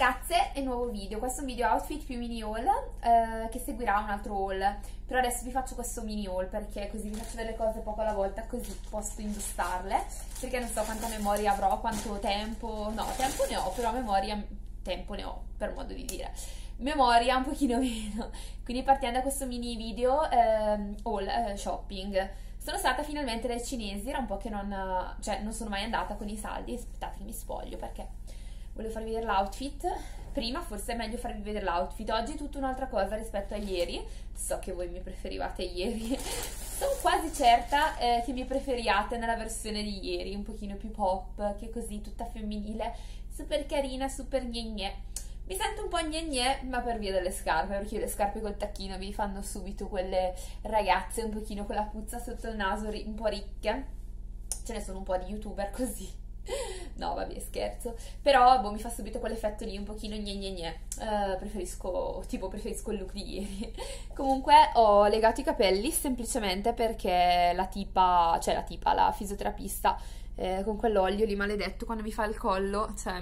ragazze e nuovo video, questo è un video outfit più mini haul che seguirà un altro haul, però adesso vi faccio questo mini haul perché così vi faccio delle cose poco alla volta, così posso indossarle, perché non so quanta memoria avrò, quanto tempo, no tempo ne ho, però memoria, tempo ne ho per modo di dire, memoria un pochino meno, quindi partiamo da questo mini video haul shopping. Sono stata finalmente dai cinesi, era un po' che non sono mai andata con i saldi, aspettate che mi spoglio perché volevo farvi vedere l'outfit. Prima forse è meglio farvi vedere l'outfit, oggi è tutta un'altra cosa rispetto a ieri, so che voi mi preferivate ieri, sono quasi certa che mi preferiate nella versione di ieri, un pochino più pop, che così tutta femminile, super carina, super gne. Mi sento un po' gne, ma per via delle scarpe, perché le scarpe col tacchino vi fanno subito quelle ragazze un pochino con la puzza sotto il naso, un po' ricche. Ce ne sono un po' di youtuber così. No, vabbè, scherzo. Però, boh, mi fa subito quell'effetto lì, un pochino gne. Preferisco il look di ieri. Comunque, ho legato i capelli semplicemente perché la fisioterapista, con quell'olio lì maledetto, quando mi fa il collo, cioè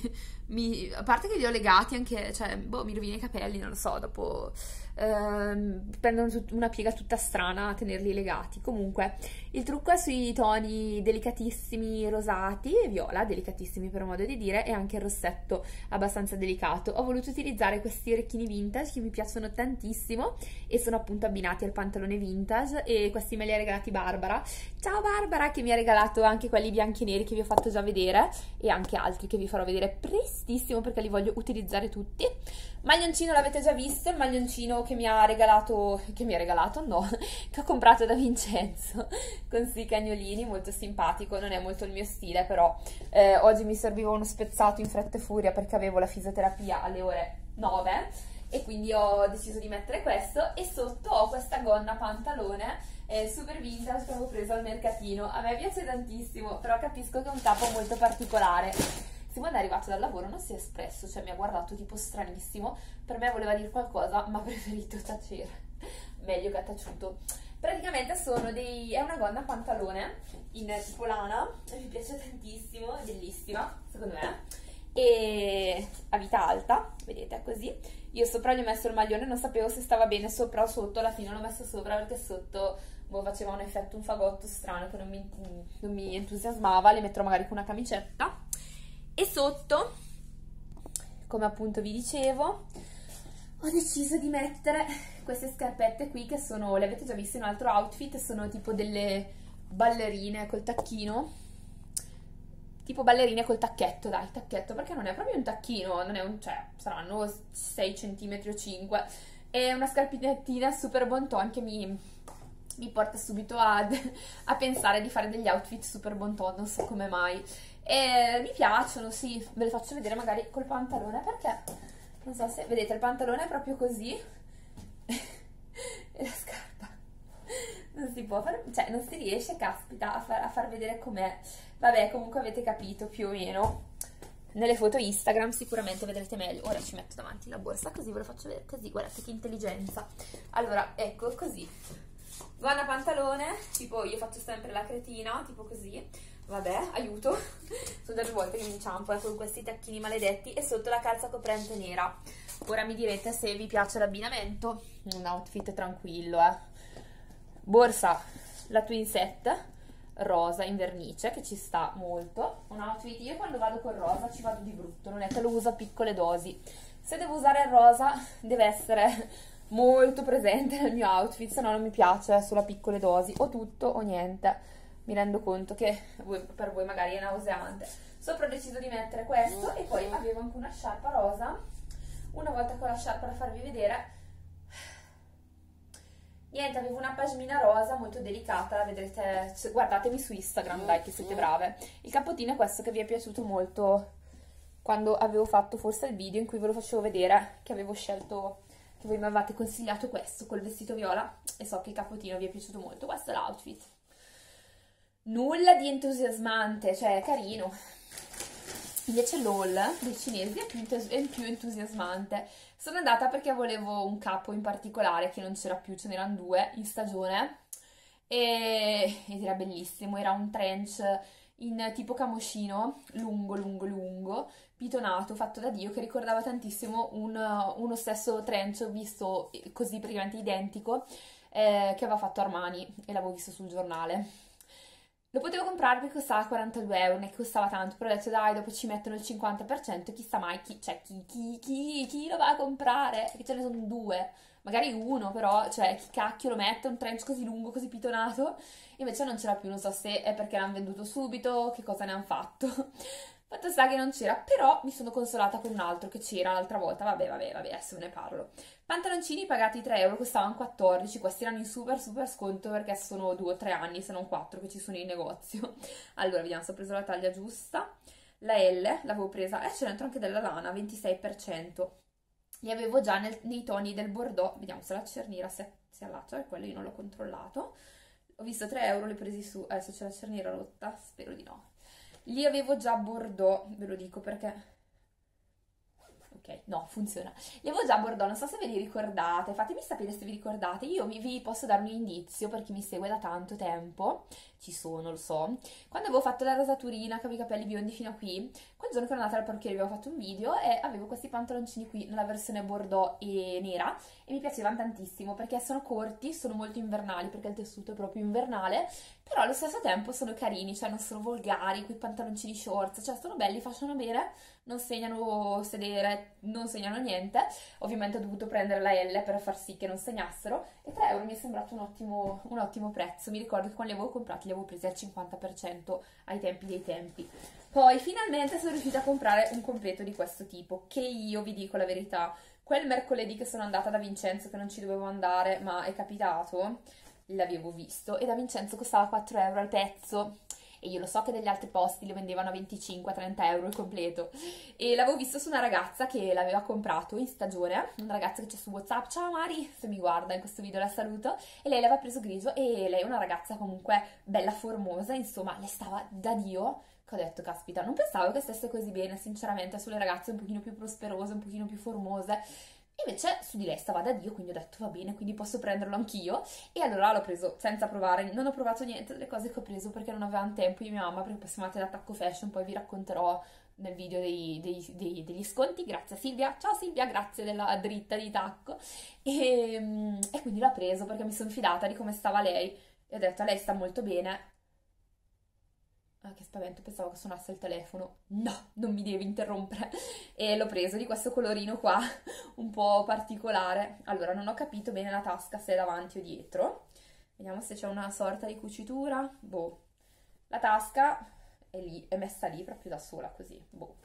a parte che li ho legati anche, cioè, boh, mi rovina i capelli, non lo so, dopo prendono una piega tutta strana a tenerli legati. Comunque, il trucco è sui toni delicatissimi rosati e viola, delicatissimi per modo di dire, e anche il rossetto abbastanza delicato. Ho voluto utilizzare questi orecchini vintage che mi piacciono tantissimo e sono appunto abbinati al pantalone vintage, e questi me li ha regalati Barbara. Ciao Barbara, che mi ha regalato anche quelli bianchi e neri che vi ho fatto già vedere e anche altri che vi farò vedere prestissimo perché li voglio utilizzare tutti. Maglioncino l'avete già visto, il maglioncino che mi ha regalato, no, che ho comprato da Vincenzo, con sti cagnolini, molto simpatico, non è molto il mio stile, però oggi mi serviva uno spezzato in fretta e furia perché avevo la fisioterapia alle ore 9 e quindi ho deciso di mettere questo, e sotto ho questa gonna pantalone super vintage che avevo preso al mercatino. A me piace tantissimo, però capisco che è un capo molto particolare. Simone è arrivato dal lavoro, non si è espresso, cioè mi ha guardato tipo stranissimo, per me voleva dire qualcosa ma ha preferito tacere, meglio che ha taciuto. Praticamente è una gonna pantalone in tipo lana, mi piace tantissimo, è bellissima secondo me, e a vita alta, vedete, è così. Io sopra gli ho messo il maglione, non sapevo se stava bene sopra o sotto, alla fine l'ho messo sopra perché sotto faceva un effetto, un fagotto strano che non mi entusiasmava. Le metterò magari con una camicetta. E sotto, come appunto vi dicevo, ho deciso di mettere queste scarpette qui che sono, le avete già viste in un altro outfit, sono tipo delle ballerine col tacchino, tipo ballerine col tacchetto, dai, tacchetto, perché non è proprio un tacchino, non è cioè saranno 6 cm o 5, è una scarpettina super bon ton che mi porta subito a pensare di fare degli outfit super bon ton, non so come mai. E mi piacciono, sì, ve le faccio vedere magari col pantalone, perché non so se vedete, il pantalone è proprio così e la scarpa non si può fare, cioè non si riesce, caspita, a far vedere com'è. Vabbè, comunque avete capito più o meno. Nelle foto Instagram sicuramente vedrete meglio. Ora ci metto davanti la borsa così ve lo faccio vedere, così, guardate che intelligenza. Allora, ecco, così, gonna pantalone, tipo io faccio sempre la cretina, tipo così. Vabbè, aiuto, sono già 2 volte che mi inciampo con questi tacchini maledetti, e sotto la calza coprente nera. Ora mi direte se vi piace l'abbinamento, un outfit tranquillo, borsa, la twin set rosa in vernice che ci sta molto, un outfit, io quando vado col rosa ci vado di brutto, non è che lo uso a piccole dosi, se devo usare il rosa deve essere molto presente nel mio outfit, se no non mi piace, solo a piccole dosi, o tutto o niente. Mi rendo conto che per voi magari è nauseante. Sopra ho deciso di mettere questo, e poi avevo anche una sciarpa rosa. Una volta con la sciarpa da farvi vedere, niente, avevo una pashmina rosa molto delicata, la vedrete, guardatemi su Instagram, dai che siete brave. Il cappottino è questo che vi è piaciuto molto quando avevo fatto forse il video in cui ve lo facevo vedere, che avevo scelto, che voi mi avevate consigliato questo col vestito viola, e so che il cappottino vi è piaciuto molto. Questo è l'outfit. Nulla di entusiasmante, cioè carino. Invece l'haul dei cinesi è più entusiasmante. Sono andata perché volevo un capo in particolare che non c'era più, ce n'erano 2 in stagione ed era bellissimo, era un trench in tipo camoscino, lungo, pitonato fatto da Dio che ricordava tantissimo uno stesso trench visto così praticamente identico che aveva fatto Armani e l'avevo visto sul giornale. Lo potevo comprare perché costava 42 euro, non è che costava tanto, però ho detto dai, dopo ci mettono il 50%, chissà mai chi lo va a comprare, perché ce ne sono due, magari uno però, cioè chi cacchio lo mette un trench così lungo, così pitonato, invece non c'era più, non so se è perché l'hanno venduto subito, che cosa ne hanno fatto. Fatto sta che non c'era, però mi sono consolata con un altro che c'era l'altra volta, vabbè, adesso ve ne parlo. Pantaloncini pagati 3 euro, costavano 14, questi erano in super sconto perché sono 2 o 3 anni, se non 4 che ci sono in negozio. Allora, vediamo se ho preso la taglia giusta. La L l'avevo presa, c'è dentro anche della lana, 26%. Li avevo già nei toni del Bordeaux, vediamo se la cerniera si allaccia, per quello io non l'ho controllato. Ho visto 3 euro, li ho presi su, adesso c'è la cerniera rotta, spero di no. Li avevo già Bordeaux, ve lo dico perché... Ok, no, funziona. Li avevo già Bordeaux, non so se ve li ricordate, fatemi sapere se vi ricordate. Io vi posso dare un indizio per chi mi segue da tanto tempo, ci sono, lo so. Quando avevo fatto la rasaturina, che avevo i capelli biondi fino a qui, quel giorno che ero andata al parrucchiere avevo fatto un video e avevo questi pantaloncini qui nella versione Bordeaux e nera e mi piacevano tantissimo perché sono corti, sono molto invernali perché il tessuto è proprio invernale, però allo stesso tempo sono carini, cioè non sono volgari, quei pantaloncini shorts, cioè sono belli, facciano bene, non segnano sedere, non segnano niente. Ovviamente ho dovuto prendere la L per far sì che non segnassero e 3 euro mi è sembrato un ottimo prezzo. Mi ricordo che quando li avevo comprati li avevo presi al 50% ai tempi dei tempi. Poi finalmente sono riuscita a comprare un completo di questo tipo che io vi dico la verità, quel mercoledì che sono andata da Vincenzo che non ci dovevo andare ma è capitato, l'avevo visto e da Vincenzo costava 4 euro al pezzo e io lo so che degli altri posti lo vendevano a 25-30 euro il completo e l'avevo visto su una ragazza che l'aveva comprato in stagione, una ragazza che c'è su WhatsApp, ciao Mari, se mi guarda in questo video la saluto, e lei l'aveva preso grigio e lei è una ragazza comunque bella formosa, insomma le stava da Dio, che ho detto caspita, non pensavo che stesse così bene sinceramente sulle ragazze un pochino più prosperose, un pochino più formose. Invece su di lei stava da Dio, quindi ho detto va bene, quindi posso prenderlo anch'io. E allora l'ho preso senza provare, non ho provato niente delle cose che ho preso perché non avevamo tempo io e mia mamma, perché passiamo da Tacco Fashion, poi vi racconterò nel video degli sconti. Grazie Silvia, ciao Silvia, grazie della dritta di tacco. E quindi l'ho preso perché mi sono fidata di come stava lei e ho detto a lei sta molto bene. Ah, che spavento, pensavo che suonasse il telefono. No, non mi devi interrompere. E l'ho preso di questo colorino qua, un po' particolare. Allora, non ho capito bene la tasca se è davanti o dietro. Vediamo se c'è una sorta di cucitura. Boh. La tasca è lì, è messa lì proprio da sola, così. Boh.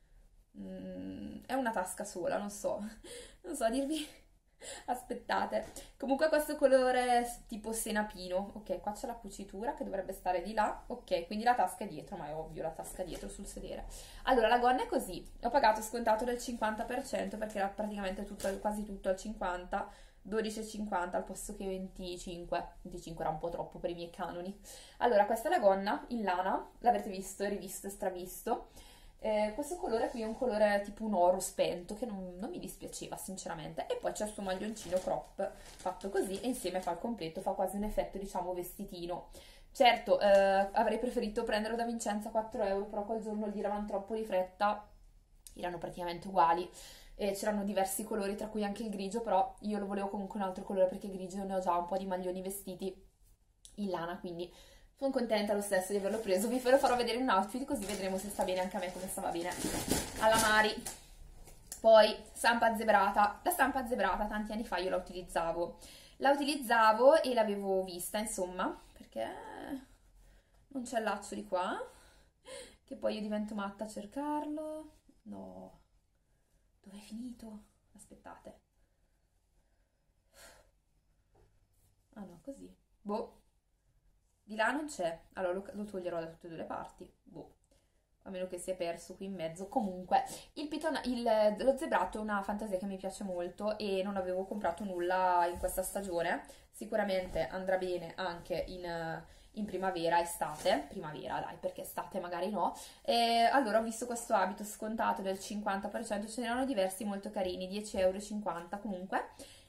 È una tasca sola, non so. Non so dirvi... Aspettate, comunque questo colore tipo senapino, ok, qua c'è la cucitura che dovrebbe stare di là, ok, quindi la tasca è dietro, ma è ovvio la tasca è dietro sul sedere. Allora la gonna è così, ho pagato scontato del 50% perché era praticamente tutto, quasi tutto al 50%, 12,50 al posto che 25 era un po' troppo per i miei canoni. Allora questa è la gonna in lana, l'avrete visto, rivisto e stravisto. Questo colore qui è un colore tipo un oro spento che non mi dispiaceva sinceramente, e poi c'è il suo maglioncino crop fatto così e insieme fa il completo, fa quasi un effetto diciamo vestitino. Certo, avrei preferito prenderlo da Vincenzo a 4 euro, però quel giorno gli eravamo troppo di fretta, erano praticamente uguali e c'erano diversi colori tra cui anche il grigio, però io lo volevo comunque un altro colore perché grigio ne ho già un po' di maglioni vestiti in lana, quindi sono contenta lo stesso di averlo preso. Vi farò vedere un outfit così vedremo se sta bene anche a me come stava bene alla Mari. Poi stampa zebrata. La stampa zebrata tanti anni fa io la utilizzavo e l'avevo vista insomma perché non c'è il laccio di qua che poi io divento matta a cercarlo. No, dove è finito? Aspettate. Ah no, così. Boh. Di là non c'è, allora lo toglierò da tutte e due le parti, boh, a meno che sia perso qui in mezzo. Comunque, lo zebrato è una fantasia che mi piace molto e non avevo comprato nulla in questa stagione, sicuramente andrà bene anche in primavera, estate, primavera dai, perché estate magari no. E allora ho visto questo abito scontato del 50%, ce n'erano diversi molto carini, 10,50 euro comunque,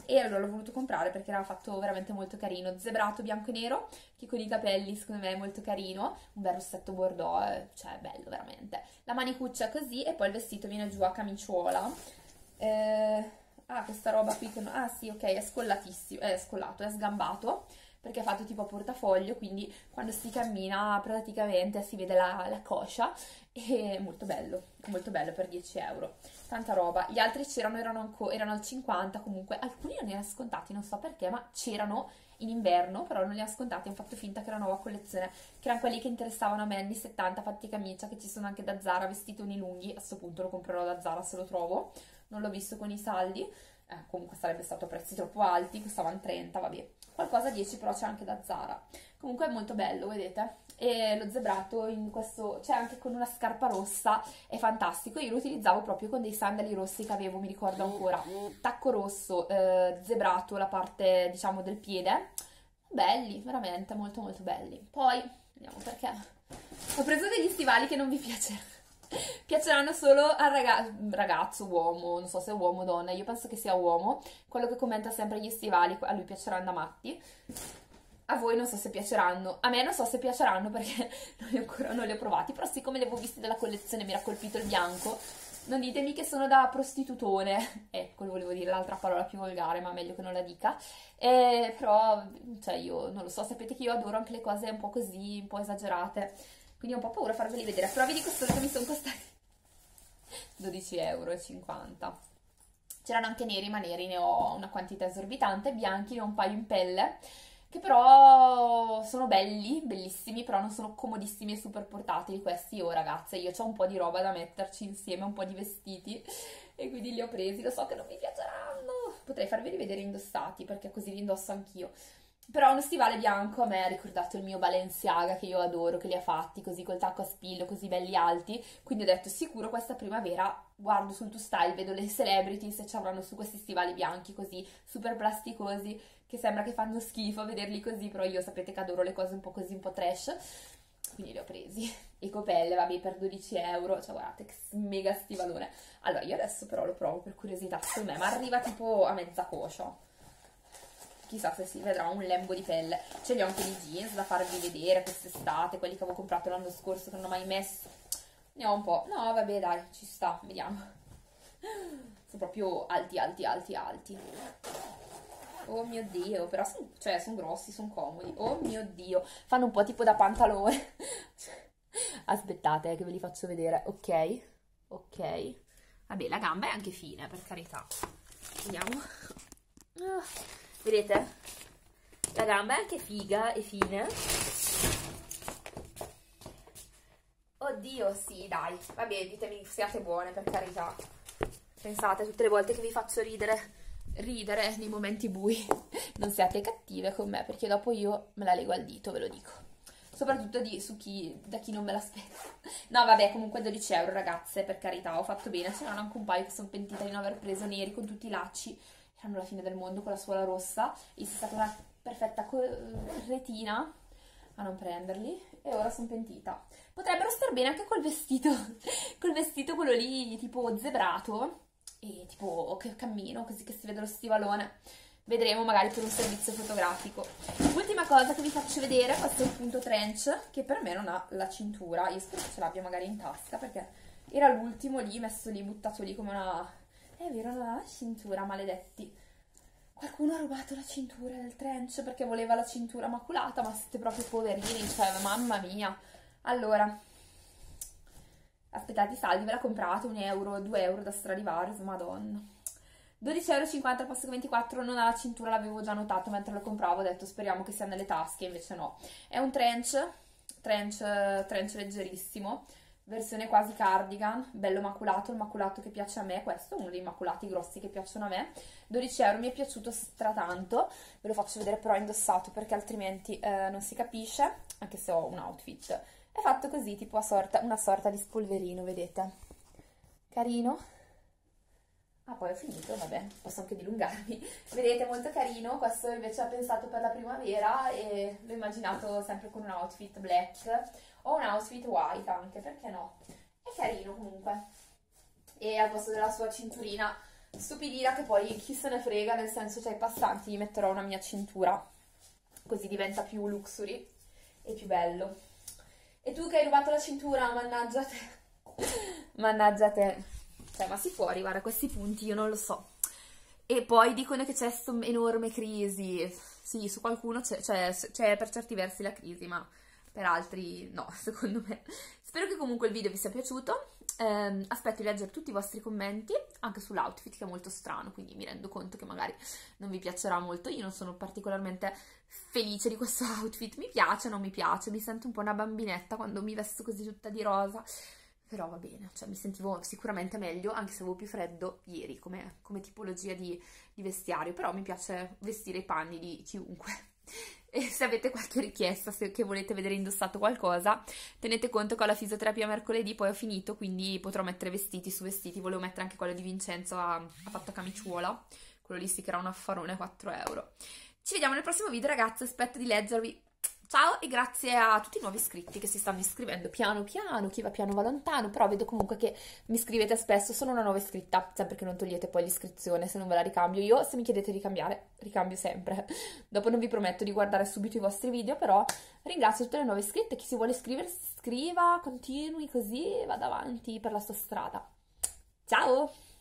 e allora l'ho voluto comprare perché era fatto veramente molto carino, zebrato bianco e nero, che con i capelli secondo me è molto carino, un bel rossetto bordeaux, cioè bello veramente. La manicuccia così e poi il vestito viene giù a camiciola. Questa roba qui che sì, ok, è scollatissimo, è scollato, è sgambato perché è fatto tipo a portafoglio, quindi quando si cammina praticamente si vede la coscia, e molto bello per 10 euro, tanta roba. Gli altri c'erano, erano al 50, comunque alcuni non erano scontati, non so perché, ma c'erano in inverno, però non li hanno scontati, hanno fatto finta che era nuova collezione, che erano quelli che interessavano a me anni 70, fatti camicia, che ci sono anche da Zara, vestitoni lunghi. A questo punto lo comprerò da Zara se lo trovo, non l'ho visto con i saldi, comunque sarebbe stato a prezzi troppo alti, costavano 30, vabbè, qualcosa a 10 però c'è anche da Zara. Comunque è molto bello, vedete? E lo zebrato in questo, c'è anche con una scarpa rossa, è fantastico. Io lo utilizzavo proprio con dei sandali rossi che avevo, mi ricordo ancora, tacco rosso, zebrato la parte diciamo del piede, belli, veramente molto molto belli. Poi vediamo perché ho preso degli stivali che non vi piaceranno solo al ragazzo, uomo, non so se è uomo o donna, io penso che sia uomo, quello che commenta sempre gli stivali, a lui piaceranno da matti. A voi non so se piaceranno, a me non so se piaceranno perché non li ho provati, però siccome li avevo visti dalla collezione mi era colpito il bianco, non ditemi che sono da prostitutone, ecco, volevo dire l'altra parola più volgare, ma meglio che non la dica, però, cioè io non lo so, sapete che io adoro anche le cose un po' così, un po' esagerate, quindi ho un po' paura a farveli vedere, però vi dico solo che mi sono costati 12,50 €. C'erano anche neri, ma neri ne ho una quantità esorbitante, bianchi ne ho un paio in pelle, che però sono belli, bellissimi, però non sono comodissimi e super portatili questi. Oh ragazze, io ho un po' di roba da metterci insieme, un po' di vestiti, e quindi li ho presi, lo so che non mi piaceranno, potrei farveli vedere indossati perché così li indosso anch'io. Però uno stivale bianco a me ha ricordato il mio Balenciaga che io adoro, che li ha fatti così col tacco a spillo, così belli alti, quindi ho detto sicuro questa primavera guardo sul tuo style, vedo le celebrity se ci avranno su questi stivali bianchi così super plasticosi, che sembra che fanno schifo a vederli così, però io sapete che adoro le cose un po' così, un po' trash, quindi li ho presi. Ecopelle, vabbè, per 12 euro, cioè guardate che mega stivalone. Allora io adesso però lo provo per curiosità su me, ma arriva tipo a mezza coscia. Chissà se si vedrà un lembo di pelle. Ce li ho anche di jeans da farvi vedere quest'estate, quelli che avevo comprato l'anno scorso che non ho mai messo. Ne ho un po'. No, vabbè, dai, ci sta, vediamo. Sono proprio alti, alti, alti, alti. Oh mio Dio, però sono grossi, sono comodi. Oh mio Dio, fanno un po' tipo da pantalone. Aspettate, che ve li faccio vedere. Ok, ok. Vabbè, la gamba è anche fine, per carità. Vediamo. Vedete? La gamba è anche figa e fine. Oddio, sì, dai. Vabbè, ditemi che siate buone, per carità. Pensate tutte le volte che vi faccio ridere nei momenti bui. Non siate cattive con me, perché dopo io me la lego al dito, ve lo dico. Soprattutto da chi non me l'aspetta. No, vabbè, comunque 12 euro, ragazze, per carità, ho fatto bene. C'erano anche un paio che sono pentita di non aver preso neri con tutti i lacci. Erano la fine del mondo con la suola rossa. E c'è stata una perfetta retina a non prenderli. E ora sono pentita. Potrebbero star bene anche col vestito. Col vestito quello lì, tipo zebrato. E tipo che cammino, così che si vede lo stivalone. Vedremo magari per un servizio fotografico. Ultima cosa che vi faccio vedere, questo è il punto trench, che per me non ha la cintura. Io spero che ce l'abbia magari in tasca, perché era l'ultimo lì, messo lì, buttato lì come una... È vero, non ha la cintura, maledetti. Qualcuno ha rubato la cintura del trench perché voleva la cintura maculata, ma siete proprio poverini, cioè, mamma mia. Allora, aspettate i saldi, ve la comprate, 1 euro, 2 euro da Stradivarius, madonna. 12,50 € al posto che 24, non ha la cintura, l'avevo già notato mentre lo compravo, ho detto speriamo che sia nelle tasche, invece no. È un trench leggerissimo, versione quasi cardigan, bello maculato, il maculato che piace a me, questo è uno dei maculati grossi che piacciono a me. 12 euro, mi è piaciuto stratanto, ve lo faccio vedere però indossato perché altrimenti non si capisce, anche se ho un outfit. È fatto così, tipo una sorta di spolverino, vedete? Carino. Ah, poi ho finito, vabbè, posso anche dilungarmi. Vedete, molto carino, questo invece ho pensato per la primavera e l'ho immaginato sempre con un outfit black o un outfit white anche, perché no? È carino comunque. E al posto della sua cinturina stupidina che poi chi se ne frega, nel senso, cioè, i passanti gli metterò una mia cintura, così diventa più luxury e più bello. E tu che hai rubato la cintura, mannaggia te. Mannaggia te. Cioè, ma si può arrivare a questi punti? Io non lo so. E poi dicono che c'è questa enorme crisi. Sì, su qualcuno c'è per certi versi la crisi, ma per altri no, secondo me. Spero che comunque il video vi sia piaciuto. Aspetto di leggere tutti i vostri commenti, anche sull'outfit che è molto strano, quindi mi rendo conto che magari non vi piacerà molto. Io non sono particolarmente felice di questo outfit, mi piace, non mi piace, mi sento un po' una bambinetta quando mi vesto così tutta di rosa, però va bene, cioè mi sentivo sicuramente meglio, anche se avevo più freddo ieri come tipologia di vestiario, però mi piace vestire i panni di chiunque. E se avete qualche richiesta, che volete vedere indossato qualcosa, tenete conto che ho la fisioterapia mercoledì, poi ho finito, quindi potrò mettere vestiti su vestiti. Volevo mettere anche quello di Vincenzo, ha fatto camiciuola, quello lì sì che era un affarone, 4 euro. Ci vediamo nel prossimo video, ragazzi, aspetto di leggervi. Ciao e grazie a tutti i nuovi iscritti che si stanno iscrivendo piano piano, chi va piano va lontano, però vedo comunque che mi scrivete spesso, sono una nuova iscritta, sempre che non togliete poi l'iscrizione se non ve la ricambio. Io se mi chiedete di cambiare, ricambio sempre. Dopo non vi prometto di guardare subito i vostri video, però ringrazio tutte le nuove iscritte, chi si vuole iscrivere si iscriva, continui così e vada avanti per la sua strada. Ciao!